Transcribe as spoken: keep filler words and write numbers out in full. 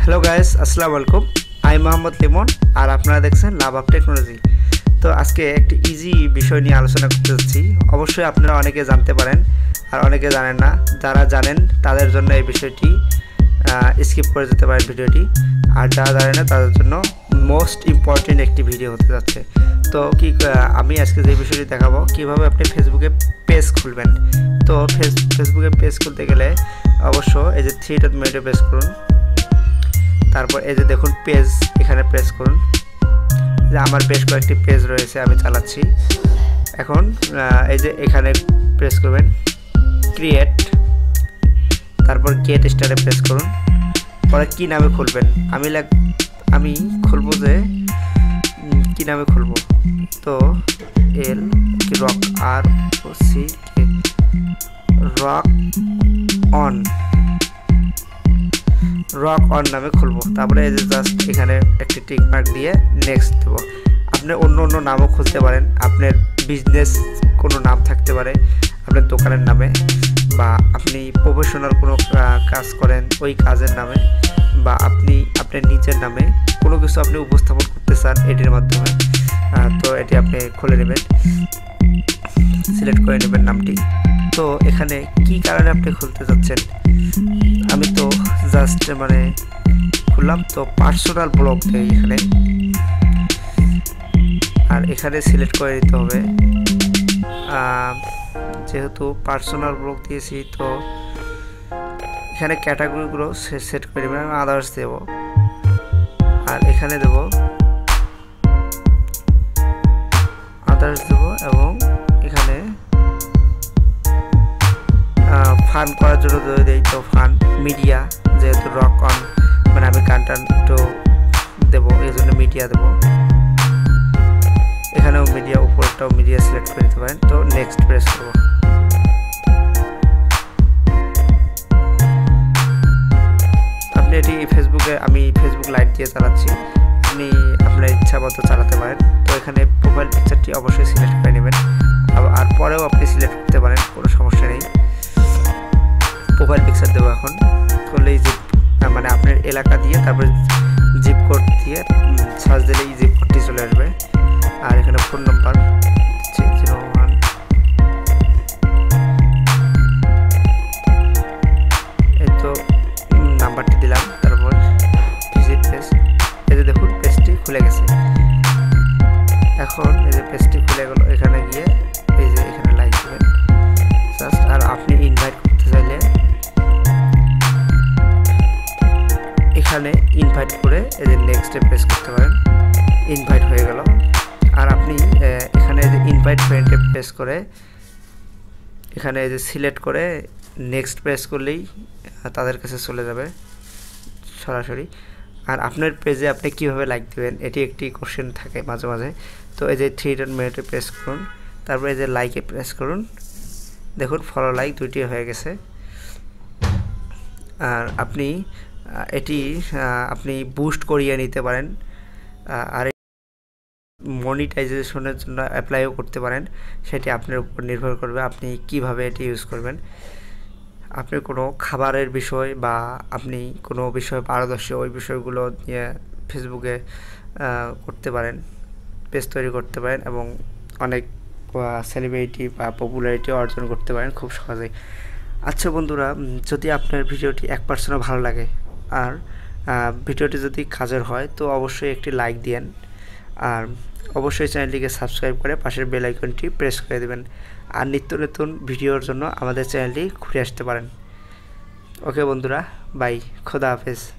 Hello guys, আসসালামু আলাইকুম। আমি মোহাম্মদ লিমন আর আপনারা দেখছেন লাভ আপ টেকনোলজি। তো আজকে একটি ইজি বিষয় নিয়ে আলোচনা করতে যাচ্ছি। অবশ্যই আপনারা অনেকে জানতে পারেন আর অনেকে জানেন না। যারা জানেন তাদের জন্য এই বিষয়টি স্কিপ করে যেতে পারেন ভিডিওটি, আর যারা জানেন না তাদের জন্য মোস্ট ইম্পর্টেন্ট একটি ভিডিও হতে যাচ্ছে। তো কি আমি আজকে যে বিষয়টি দেখাবো কিভাবে আপনি ফেসবুকে পেজ খুলবেন। তো ফেসবুকে পেজ খুলতে গেলে অবশ্য এই যে থ্রি ডট মেনুতে প্রেস করুন, তারপর এই যে দেখুন পেজ, এখানে প্রেস করুন। যে আমার বেশ কয়েকটি পেজ রয়েছে আমি চালাচ্ছি। এখন এই যে এখানে প্রেস করবেন ক্রিয়েট, তারপর গেট স্টারে প্রেস করুন। পরে কি নামে খুলবেন, আমি লাগ আমি খুলবো যে কি নামে খুলবো, তো এল কি রক আর O C K rock on rock on নামে খুলবো। তারপরে এই যে জাস্ট এখানে একটি টিক মার্ক দিয়ে নেক্সট দেবো। আপনি অন্য অন্য নামও খুলতে পারেন, আপনার বিজনেস কোনো নাম থাকতে পারে আপনার দোকানের নামে, বা আপনি প্রফেশনাল কোনো কাজ করেন ওই কাজের নামে, বা আপনি আপনার নিজের নামে কোনো কিছু আপনি উপস্থাপন করতে চান এটির মাধ্যমে। তো এটি আপনি খুলে নেবেন, সিলেক্ট করে নেবেন নামটি। তো এখানে কি কারণে আপনি খুলতে যাচ্ছেন, আমি তো জাস্ট মানে খুললাম, তো পার্সোনাল ব্লগ দেই এখানে, আর এখানে সিলেক্ট করে দিতে হবে। যেহেতু পার্সোনাল ব্লগ দিয়েছি তো এখানে ক্যাটাগরিগুলো সেট করে দেবেন। আমি আদার্স দেব, আর এখানে দেব আদার্স দেব, এবং এখানে ফান করার জন্য দেই তো ফান মিডিয়া, যেহেতু রক অন মানে আমি গানটা একটু দেবো এই জন্য মিডিয়া দেবো। এখানেও মিডিয়া, উপরটাও মিডিয়া সিলেক্ট করে দিতে পারেন। তো নেক্সট প্রেস করবো। আপনি এটি ফেসবুকে, আমি ফেসবুক লাইট দিয়ে চালাচ্ছি, আপনি আপনার ইচ্ছা মতো চালাতে পারেন। তো এখানে প্রোফাইল পিকচারটি অবশ্যই সিলেক্ট করে নেবেন, আর পরেও আপনি সিলেক্ট করতে পারেন, কোনো সমস্যা নেই। প্রোফাইল পিকচার দেবো এখন, করলেই জিপ মানে আপনার এলাকা দিয়ে তারপরে জিপ কোড দিয়ে সার্চ দিলেই জিপ কোডটি চলে আসবে। আর এখানে ফোন নাম্বার জিরো ওয়ান, এই তো নাম্বারটি দিলাম, তারপর ভিজিট পেজ। এই যে দেখুন পেজটি খুলে গেছে। এখন এই যে পেজটি খুলে গেল, এখানে গিয়ে এই যে এখানে লাইক দেবেন জাস্ট। আর আপনি ইনভাইট করতে চাইলে এখানে ইনভাইট করে এই যে নেক্সটে প্রেস করতে পারেন, ইনভাইট হয়ে গেল। আর আপনি এখানে যে ইনভাইট ফ্রেন্ডে প্রেস করে এখানে এই যে সিলেক্ট করে নেক্সট প্রেস করলেই তাদের কাছে চলে যাবে সরাসরি। আর আপনার পেজে আপনি কিভাবে লাইক দেবেন এটি একটি কোশ্চেন থাকে মাঝে মাঝে। তো এই যে থ্রি ডট মিনিটে প্রেস করুন, তারপরে এই যে লাইকে প্রেস করুন, দেখুন ফলো লাইক দুইটি হয়ে গেছে। আর আপনি এটি আপনি বুস্ট করিয়ে নিতে পারেন, আর মনিটাইজেশনের জন্য অ্যাপ্লাইও করতে পারেন। সেটি আপনার উপর নির্ভর করবে আপনি কিভাবে এটি ইউজ করবেন। আপনি কোনো খাবারের বিষয় বা আপনি কোনো বিষয়ে পারদর্শী ওই বিষয়গুলো নিয়ে ফেসবুকে করতে পারেন, পেজ তৈরি করতে পারেন, এবং অনেক সেলিব্রিটি বা পপুলারিটি অর্জন করতে পারেন খুব সহজেই। আচ্ছা বন্ধুরা, যদি আপনার ভিডিওটি এক পার্সেন্টও ভালো লাগে আর ভিডিওটি যদি কাজের হয় তো অবশ্যই একটি লাইক দিন, আর অবশ্যই চ্যানেলটিকে সাবস্ক্রাইব করে পাশের বেল আইকনটি প্রেস করে দেবেন। আর নিত্য নতুন ভিডিওর জন্য আমাদের চ্যানেলটি ঘুরে আসতে পারেন। ওকে বন্ধুরা, বাই, খোদা হাফেজ।